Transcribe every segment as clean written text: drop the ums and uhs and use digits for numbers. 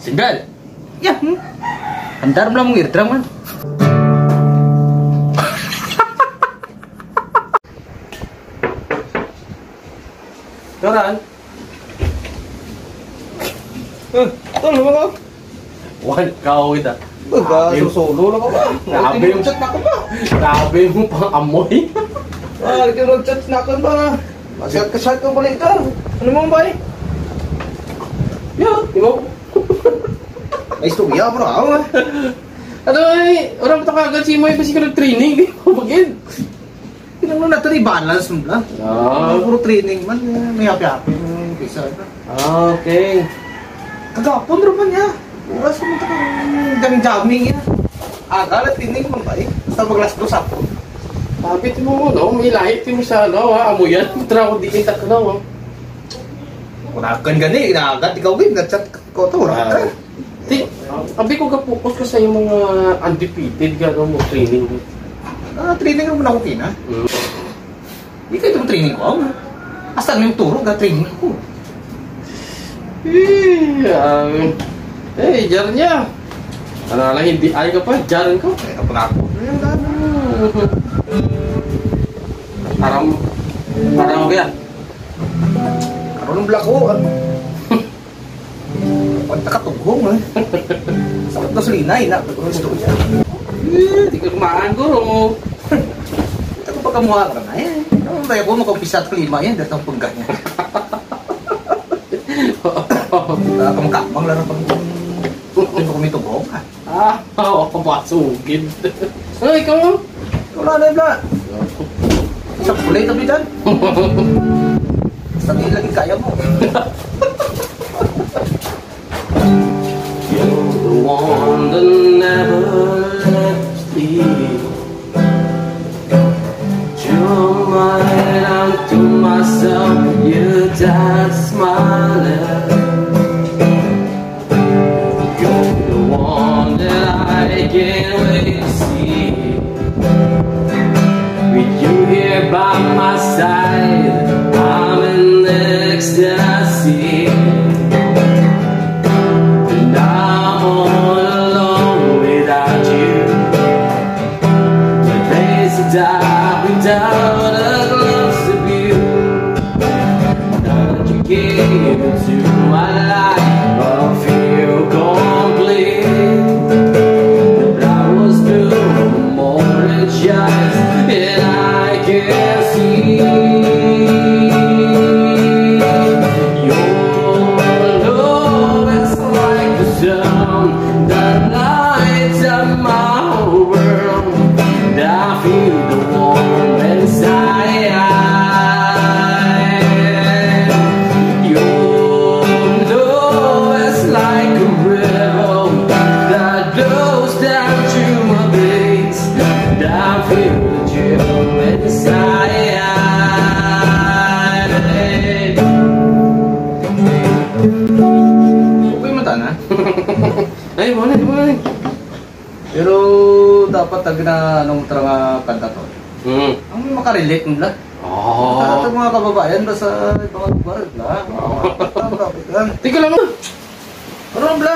Sindal. Ya, Antar mo lang mong eardrum man. Karan. Tol, ano ba? Wan, kau kita. Baga, solo lang ako ba? Grabe yung chat na ako ba? Grabe mo pang amoy. Chat na ako ba? Masyad ka pala ito. Ano mo ba eh? Yo, di mo. Ay, istorya mo na ako eh. Ano eh, orang to kagad si Moy kasi ka nag-training. Di mo bagin. Pinang mo na ito balance mo lang. Puro training man. May happy-happy mo kaysa. Okay. Kagapon rin man niya. Oras mo ito kang jamming niya. Agala, training mo ba eh? Basta maglas dos ako. Habit mo, no? May lahit mo sa, no? Amoyan. Tara ko di kita ka, no? Wala kan gani. Inaagad. Ikaw ba? Nag-chat ko ito. Wala ka. Di, abi ko ka-focus ka sa yung mga undefeated gano'n mo training mo. Training naman ako kina. Hindi ka itong training ko. Asa na yung turo ka training ko. Jar niya. Ano lang, hindi ay ka pa, jaran ko. Eh, kapag ako. Parang ako yan. Karoon ng black ko. Pagta katugong eh. Sakit na sulinay na. Gusto ko siya. Hindi ka kumaan ko. Ito ko pagkamuha ka na eh. Ano tayo ko makampisa at klima yan. Dito ang pagka niya. Kamkamang lang ang pagkakamang. Ito ko may tugong ha. Oo, kabasugin. Ano, ikaw mo? Wala na yung isang kulay tabi dyan. Basta di lagi kaya mo. You're the one that never left me. You're mine unto myself. You died smiling. You're the one that I can't wait to see. With you here by my side, I'm in ecstasy. And I'm all alone without you. The days that die without a glimpse of you. Now that you came into my life, I feel complete. But I was through the morning shines, and I can see your love is like the sun that lights up my whole world. And I feel the warmth inside. Your love is like a river that goes down to my veins. And I feel the chill inside. Okay mata na. Ay, boleh. Pero dapat na anong nga kanta to. Ang makarelate mo lang. Sa mga kababayan ba sa ibang lugar lang. Tika lang. Ano bla?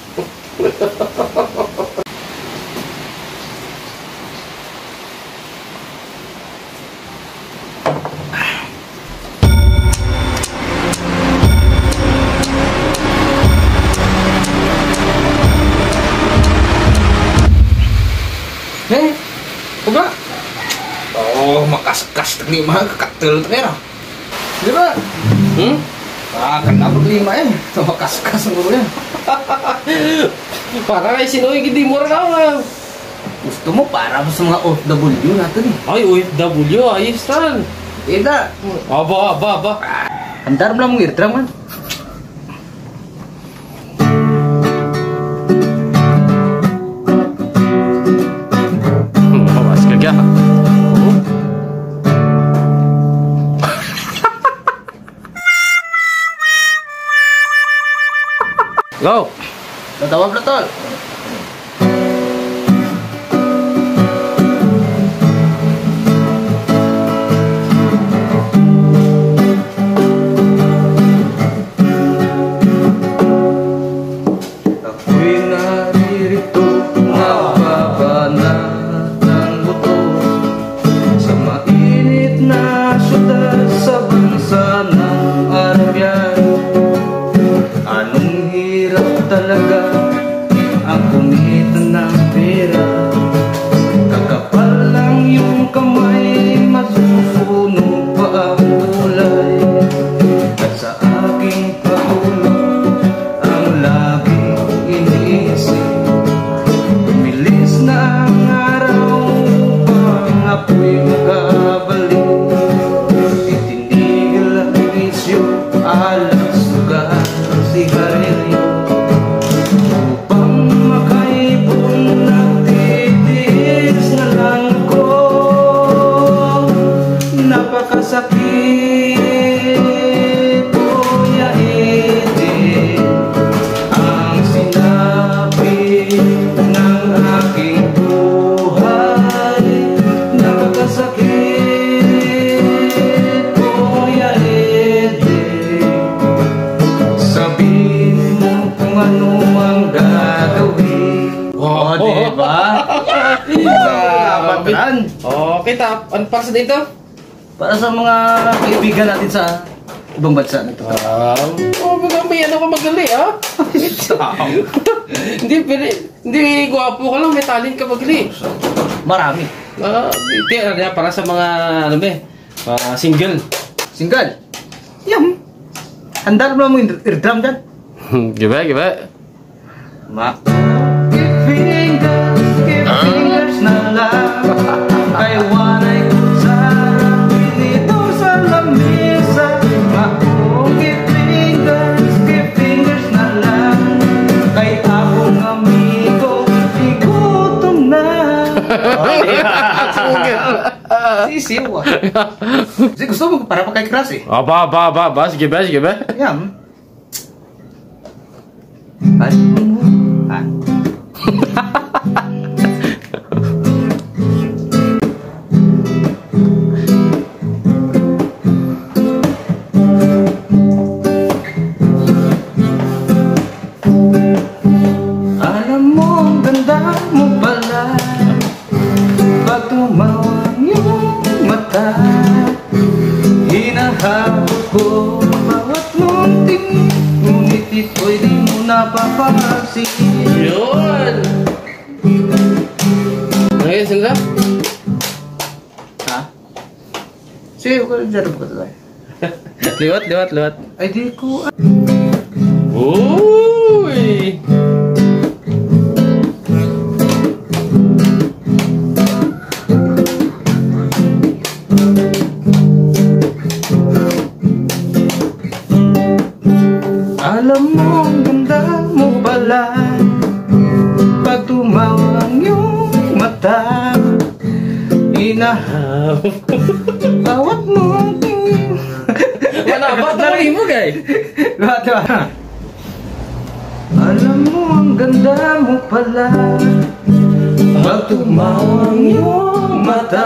Coba. Oh, makas-kas ni mga kakaktil tera. Di ba? Kenapa lima eh? Sama kas-kas ngurunya. Para kay Sinoy gidi mo rin. Gusto mo para sa mga OFW natin eh. Ay, OFW, ayos ran. Tidak. Aba. Antar mo lang mong eardrum man. Awas kagak. Go. Tatawa tol. Ako'y naririto, nababanat ng buto sa mainit na syudad sa bansa ng Arabian. Anong hirap talaga ang kumita ng pera. Kakapal lang yung kamay, masusunog pa ang kulay. At sa aking pagulong ang laging iniisip, tumilis na ang araw upang ako'y makabalik. Titinigil ang isyo, alas, sugar, sigarilyo, upang makaipon. Nagtitiis na lang ako, napakasakit, Kuya Eddie, ang sinabi ng aking buhay. Napakasakit, Kuya Eddie, sabihin mo kung ano ang gagawin. O, diba? Kapatran. Okay, tap. Ano para sa dito? Para sa mga kaibigan natin sa ibang bansa na ito. May ano ka magali, ah? Hindi gwapo ka lang, may talent ka magali. Marami. Para sa mga, ano ba, single. Single. Yan. Handal mo yung eardrum dyan. Giba. Give fingers na lang. Kay wanay ko sa pinito sa lamesa. Give fingers na lang. Kay akong amigo, igutom na. Sisiw ah. Kasi gusto mo para pa kay Crush eh. Sige ba? Yan. Alam mo, alam mo, ang ganda mo pala pag tumawag yung mata. Hinahabol ko bawat mong tingin, ngunit ito'y di mo napapansin. Yun! Okay, sila? Ha? Sige, jarap ko ito. Liwat. Ay, di ko. Uy! Alam mo, ang ganda mo pala pag tumawag yung mata. Hinahabol bawat mong tingin. Ba't narin mo, guys? Diba? Alam mo, ang ganda mo pala pag tumawag yung mata.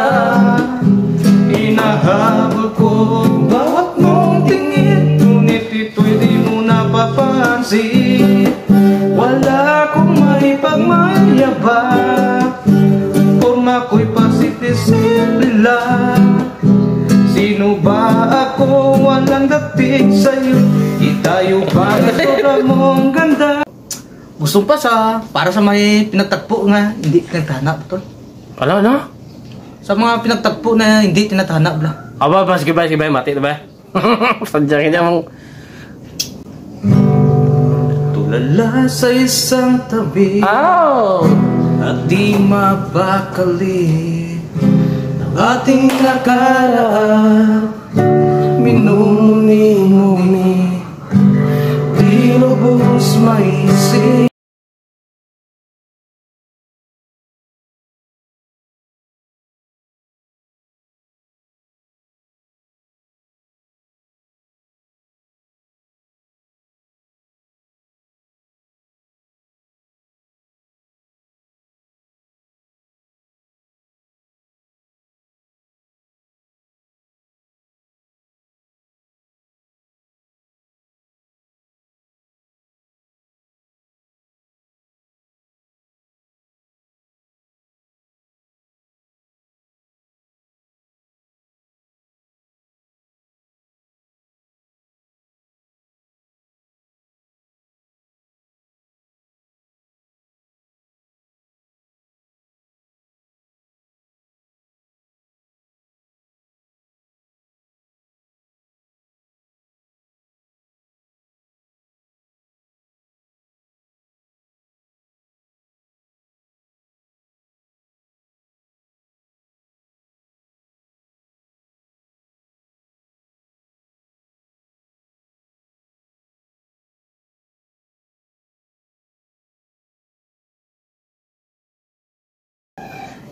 Hinahabol ko bawat mong tingin, ngunit ito'y di mo napapansin. Wala akong may pagmayabang, forma ko'y pasiti-simple lang. Sino ba ako? Walang dating sa'yo. Itayo ba ito mong ganda? Gusto pa para sa may pinagtagpo nga hindi tinathanap tol. Ano? Sa mga pinagtagpo na hindi tinathanap la. Sige ba? Mati na ba? Sadya ka niya mong... Tulala sa isang tabi, at di mapakali ang ating nakaraan. Minumuni-muni, di lubos maisip.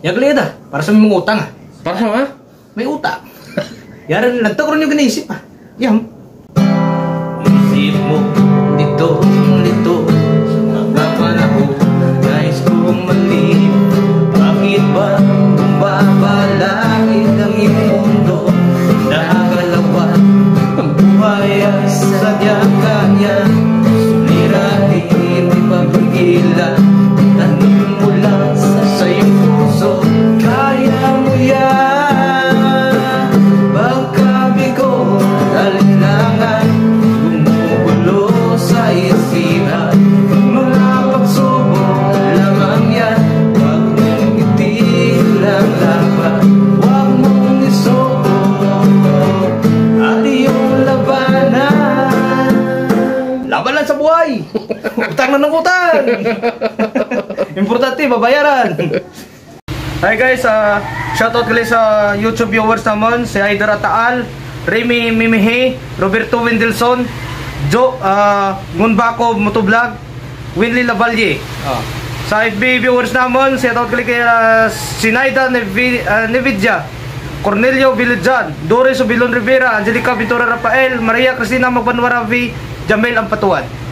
Yaglid ah, para sa mga utang ah. Para sa mga? May utang. Yaran lang, ito ko rin yung ginaisip ah. Yan. Isip mo, dito, sa mga panahon, nais kong malip. Bakit ba bumbabalangit ang iyong mundo? Nakakalawa, ang buhay ay sadyang kanya. Suliratin, hindi papigilan. Tanong mo lang sa iyong puso, kaya mo yan. Pagkabigo, alinlangan, gumugulo sa isipan. Mga pagsubok lamang yan. Huwag mong itilang laban, huwag mong isuko at iyong labanan. Laban lang sa buhay. Utang na ng utang. Importante, babayaran. Hi guys, shoutout kali sa YouTube viewers naman, si Aider Ataal, Remy Mimihe, Roberto Wendelson, Joe Gunbako Motovlog, Winley Lavalle. Sa FB viewers naman, shoutout kali kay Sinaida Nevidja, Cornelio Villajan, Doris Obilon Rivera, Angelica Ventura Rafael, Maria Cristina Magbanwaravi, Jamel Ampatuan.